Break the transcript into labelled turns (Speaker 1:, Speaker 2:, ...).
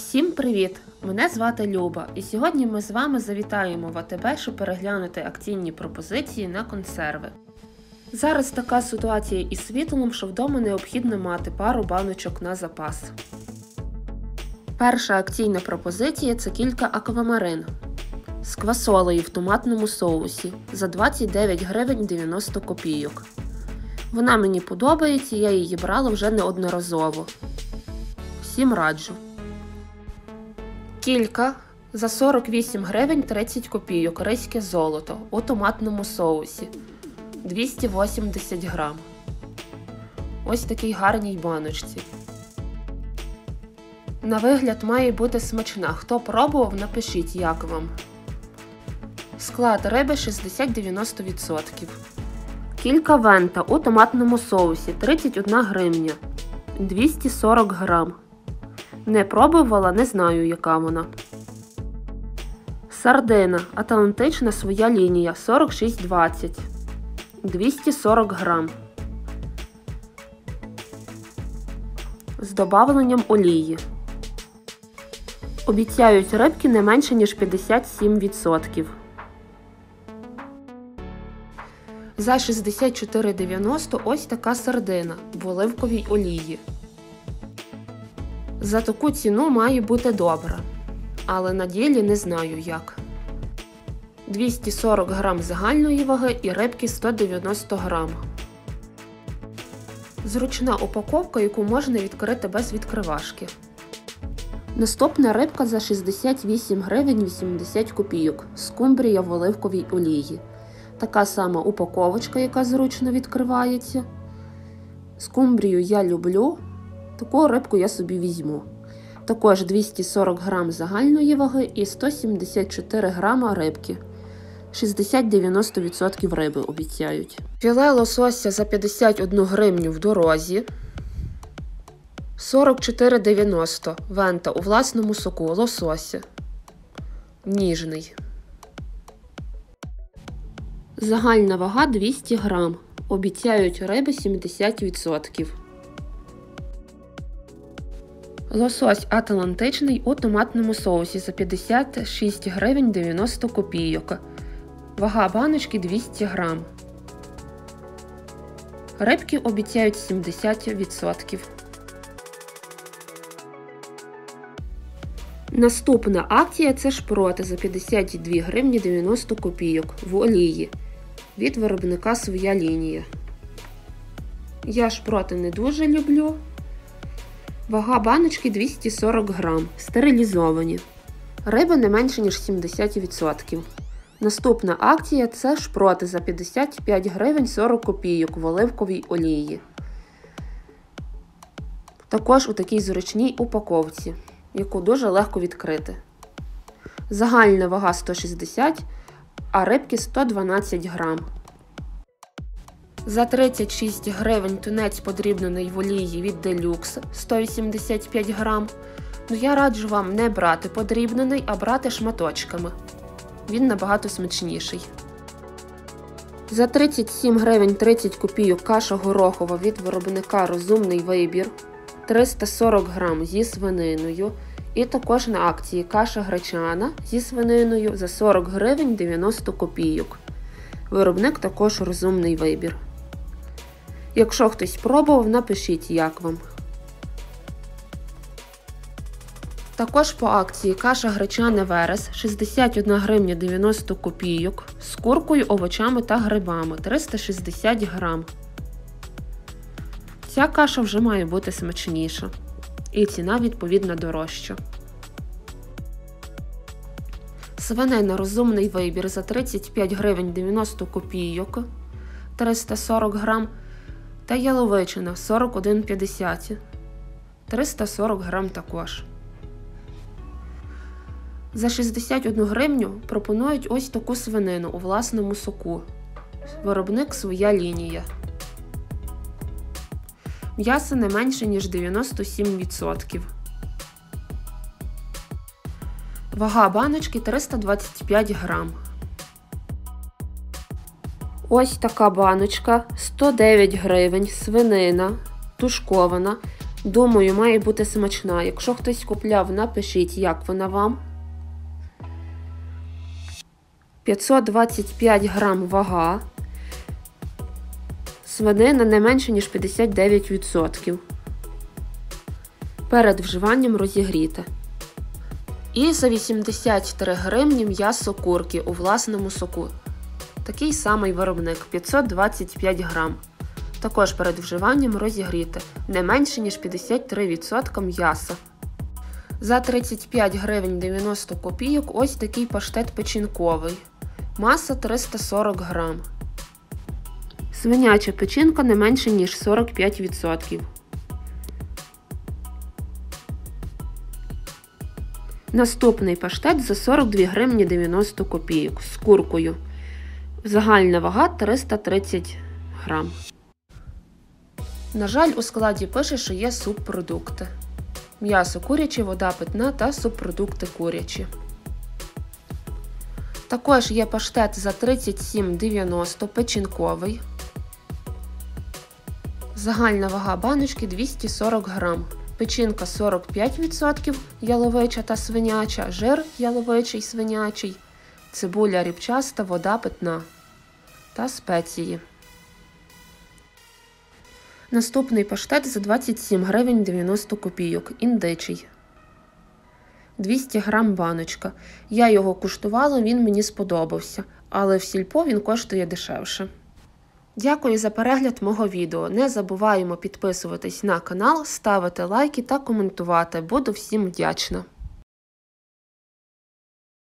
Speaker 1: Всім привіт! Мене звати Люба, і сьогодні ми з вами завітаємо в АТБ, щоб переглянути акційні пропозиції на консерви. Зараз така ситуація із світлом, що вдома необхідно мати пару баночок на запас. Перша акційна пропозиція – це кілька аквамарин з квасолею в томатному соусі за 29 гривень 90 копійок. Вона мені подобається, я її брала вже неодноразово. Всім раджу. Кілька за 48 гривень 30 копійок ризьке золото у томатному соусі 280 грам. Ось такій гарній баночці. На вигляд має бути смачна. Хто пробував, напишіть, як вам. Склад риби 60-90%. Кілька вента у томатному соусі 31 гривня 240 грам. Не пробувала, не знаю, яка вона. Сардина Атлантична своя лінія 46,20 240 грам. З добавленням олії. Обіцяють рибки не менше, ніж 57%. За 64,90 ось така сардина в оливковій олії. За таку ціну має бути добра, але на ділі не знаю як. 240 грам загальної ваги і рибки 190 грам. Зручна упаковка, яку можна відкрити без відкривашки. Наступна рибка за 68 гривень 80 копійок. Скумбрія в оливковій олії. Така сама упаковочка, яка зручно відкривається. Скумбрію я люблю. Таку рибку я собі візьму. Також 240 грам загальної ваги і 174 грама рибки. 60-90% риби обіцяють. Філе лосося за 51 гривню в дорозі. 44,90 вента у власному соку лосося. Ніжний. Загальна вага 200 грам. Обіцяють риби 70%. Лосось атлантичний у томатному соусі за 56 гривень 90 копійок. Вага баночки 200 грам. Рибки обіцяють 70%. Наступна акція – це шпроти за 52 гривні 90 копійок в олії. Від виробника своя лінія. Я шпроти не дуже люблю. Вага баночки 240 грам. Стерилізовані. Риба не менше, ніж 70%. Наступна акція – це шпроти за 55 гривень 40 копійок в оливковій олії. Також у такій зручній упаковці, яку дуже легко відкрити. Загальна вага 160, а рибки 112 грам. За 36 гривень тунець подрібнений в олії від Deluxe 185 грам. Ну я раджу вам не брати подрібнений, а брати шматочками. Він набагато смачніший. За 37 гривень 30 копійок каша горохова від виробника Розумний вибір 340 грам зі свининою. І також на акції каша гречана зі свининою за 40 гривень 90 копійок. Виробник також Розумний вибір. Якщо хтось пробував, напишіть, як вам. Також по акції каша гречана Верес 61 гривня 90 копійок з куркою, овочами та грибами 360 грам. Ця каша вже має бути смачніша. І ціна відповідно дорожча. Свинина Розумний вибір за 35 гривень 90 копійок 340 грам. Та яловичина 41,50 340 грам також. За 61 гривню пропонують ось таку свинину у власному соку. Виробник своя лінія. М'ясо не менше, ніж 97%. Вага баночки 325 грам. Ось така баночка, 109 гривень, свинина, тушкована, Думаю, має бути смачна. Якщо хтось купляв, напишіть, як вона вам. 525 грам вага. Свинина не менше, ніж 59%. Перед вживанням розігріти. І за 83 гривні м'ясо курки у власному соку. Такий самий виробник, 525 грам. Також перед вживанням розігріти. Не менше, ніж 53% м'яса. За 35 гривень 90 копійок ось такий паштет печінковий. Маса 340 грам. Свиняча печінка не менше, ніж 45%. Наступний паштет за 42 гривні 90 копійок з куркою. Загальна вага 330 грам. На жаль, у складі пише, що є субпродукти. М'ясо куряче, вода питна та субпродукти курячі. Також є паштет за 37,90 печінковий. Загальна вага баночки 240 грам. Печінка 45%, яловича та свиняча, жир яловичий, свинячий, цибуля рібчаста, вода питна та спеції. Наступний паштет за 27 гривень 90 копійок, індичий. 200 грам баночка. Я його куштувала, він мені сподобався, але в сільпо він коштує дешевше. Дякую за перегляд мого відео. Не забуваємо підписуватись на канал, ставити лайки та коментувати. Буду всім вдячна.